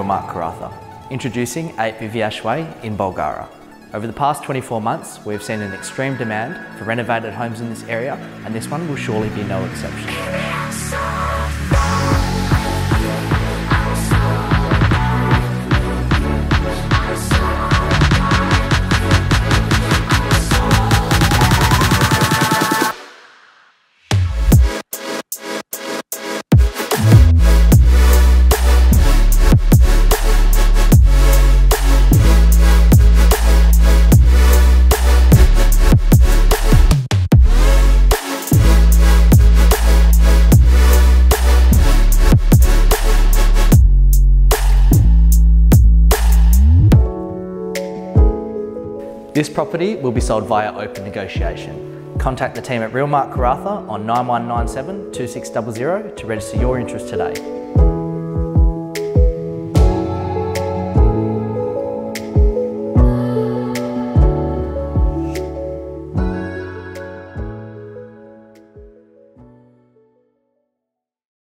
Realmark Karatha, introducing 8 Viveash Way in Bulgarra. Over the past 24 months, we've seen an extreme demand for renovated homes in this area, and this one will surely be no exception. This property will be sold via open negotiation. Contact the team at Realmark Karatha on 9197 2600 to register your interest today.